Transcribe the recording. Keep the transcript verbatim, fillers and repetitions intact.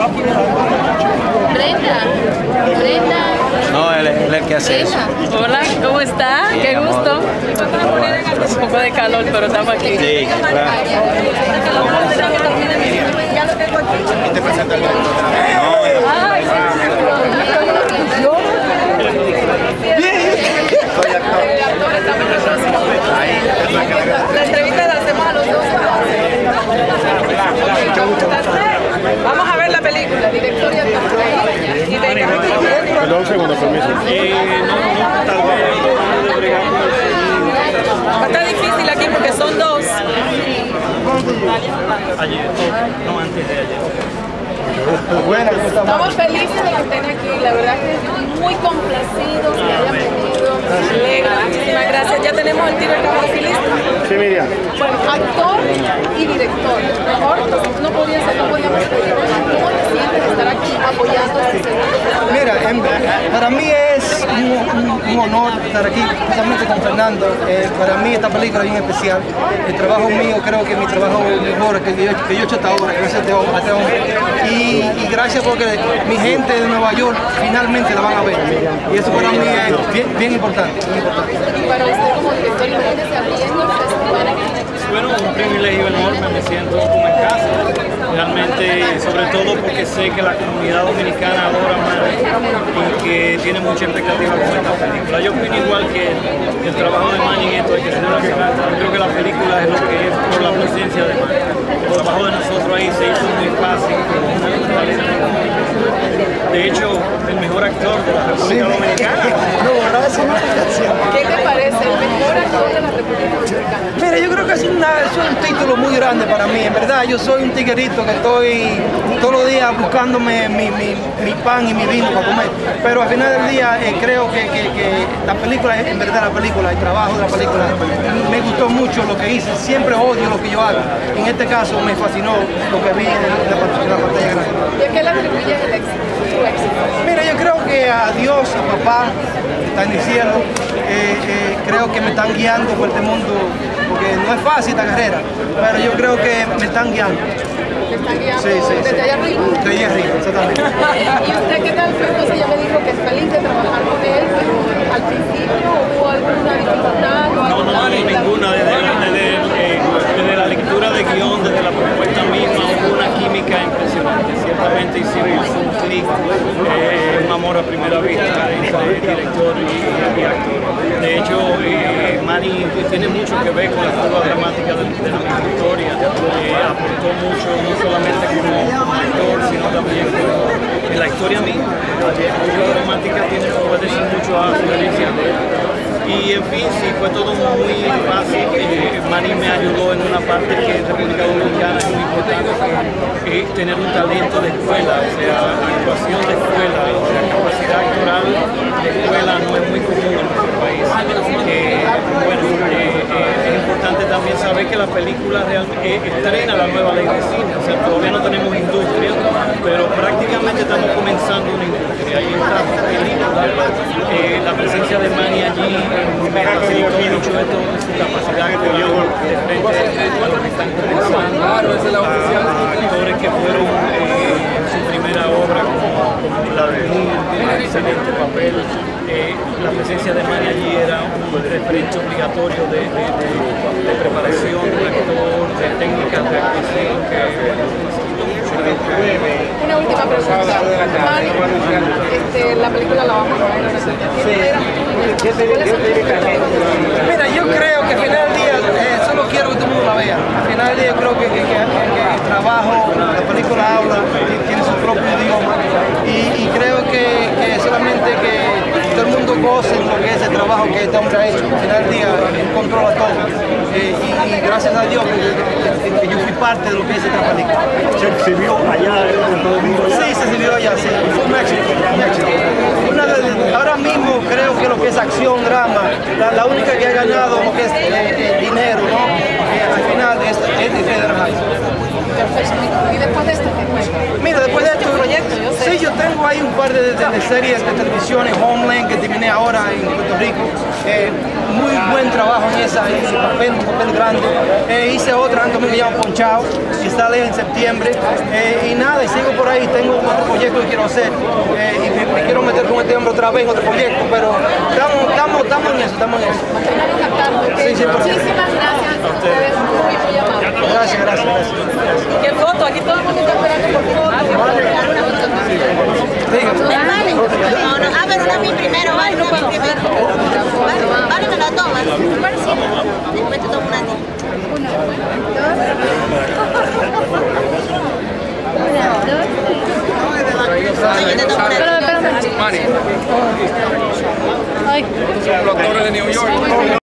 Brenda, Brenda. No, él es el que hace eso. Hola, ¿cómo está? Bien, Qué gusto. amor. Un poco de calor, pero estamos aquí. Sí, claro. Ya lo tengo aquí. ¿Te presenta el Ay, la entrevista la hacemos a los dos. Vamos a ver la película, director y actor. Y venga. Perdón, un segundo, permiso. Está difícil aquí porque son dos. Ayer, no antes de ayer. Buenas, ¿cómo estamos? Estamos felices de que estén aquí, la verdad que muy complacidos que hayan venido. Me alegra, muchísimas gracias. Ya tenemos el tiro de cámara aquí listo. Sí, Miriam. Bueno, actor y director. Mejor no podía ser, no podíamos pedir. ¿Cómo te sientes de estar aquí apoyando a este segundo? Mira, en- para mí es un, un- un honor estar aquí, especialmente con Fernando. Eh, para mí esta película es bien especial. El trabajo mío, creo que mi trabajo mejor que yo, que yo he hecho hasta ahora, gracias a este hombre. a este hombre. Y, y gracias porque mi gente de Nueva York finalmente la van a ver. Y eso para mí es bien, bien importante. Bien importante. Y para usted como director, imagínese abriendo el festival aquí. Bueno, un privilegio enorme, me siento como en casa. Realmente, sobre todo porque sé que la comunidad dominicana adora Manny y que tiene mucha expectativa con esta película. Yo opino igual que el, el trabajo de Manny en esto hay que ser resaltado. Yo creo que la película es lo que es por la presencia de Manny. El trabajo de nosotros ahí se hizo muy fácil. De hecho, el mejor actor de la República Dominicana. No, gracias. ¿Qué te parece el mejor actor de la República Dominicana? Mira, yo creo que es, una, es un título muy grande para mí. En verdad, yo soy un tiguerito que estoy todos los días buscándome mi, mi, mi pan y mi vino para comer. Pero al final del día eh, creo que, que, que la película, en verdad la película, el trabajo de la película, me gustó mucho lo que hice. Siempre odio lo que yo hago. En este caso me fascinó lo que vi en la, en la pantalla grande. ¿Y a qué le atribuye el éxito? Su éxito. Mira, yo creo que a Dios, a papá, que está en el cielo, eh, eh, creo que me están guiando por este mundo, porque no es fácil esta carrera, pero yo creo que me están guiando. ¿Le están guiando Sí, sí, desde sí. allá arriba? De ahí arriba, exactamente. ¿Y usted qué tal fue? Entonces ella me dijo que es feliz de trabajar con él, pero al principio hubo alguna dificultad. No, no, no, ninguna. Desde, desde, eh, desde la lectura de guión, desde la propuesta misma, hubo una química impresionante. Ciertamente hicimos un clic, eh, un amor a primera vista entre director y, y actor. De hecho, eh, Manny tiene mucho que ver con la curva dramática de, de la misma historia. Eh, aportó mucho, no solamente como actor, sino también como en la historia misma. La curva dramática tiene, obedece mucho a sugerencias de él. Y en fin, sí, fue todo muy fácil. Eh, Manny me ayudó en una parte que en República Dominicana es muy importante, que es tener un talento de escuela, o sea, actuación de escuela, o sea, capacidad actoral de escuela no es muy común en nuestro país. Eh, bueno, eh, eh, es importante también saber que la película real, eh, estrena la nueva ley de cine, o sea, todavía no tenemos industria, pero prácticamente estamos comenzando una industria. Ahí está mi película, eh, la presencia de Manny allí me facilitó mucho esto, su capacidad de frente a los que están comenzando, a actores que fueron eh, en su primera obra como, como la de un excelente papel. Eh, la presencia de Manny allí era un referente obligatorio de, de, de, de preparación de actor, de técnicas de actuación que bueno, facilitó mucho. Una última pregunta. Manny, este, la película la vamos a ver ahora. ¿Qué Mira, yo creo que al final del día, eh, solo quiero que todo el mundo la vea. Al final del día yo creo que, que, que- que el trabajo, la película habla, que tiene su propio idioma y, y creo que, que solamente que todo el mundo goce lo que es el trabajo que este hombre ha hecho. Al final del día él controla todo eh, y, y gracias a Dios que, que- que yo fui parte de lo que es esta película. ¿Se exhibió allá en todo el mundo? Sí, se sirvió allá, sí. Fue un éxito, un éxito. Una de- ahora mismo creo que lo que es acción, drama, la, la única que ha ganado lo que es eh, eh, dinero, ¿no? Eh, al final es, es de Federal High. Y después de esto, ¿qué cuenta? Mira, después de esto, proyecto, yo sé. sí, yo tengo ahí un par de, de- de series de televisión en Homeland que terminé ahora en Puerto Rico. Eh, muy buen trabajo en esa, en ese papel, un papel grande. Eh, hice otra, antes me llamo Ponchao, que sale en septiembre. Eh, y nada, y sigo por ahí, tengo otro proyecto que quiero hacer. Eh, y me, me quiero meter con este hombre otra vez en otro proyecto, pero estamos, estamos, estamos en eso, estamos en eso. Sí, sí, Muchísimas gracias a ustedes, muy, muy amables. Gracias, gracias, gracias. ¿Qué foto? Aquí todo el mundo está esperando por foto. Dígame. No, no, a ver, una a mí primero, vale, una a mí primero. Vale, vale, me la tomas. Después te tomo una a ti. Una, dos. Oye, te tomo una a ti. Espérame, espérame. Los actores de New York.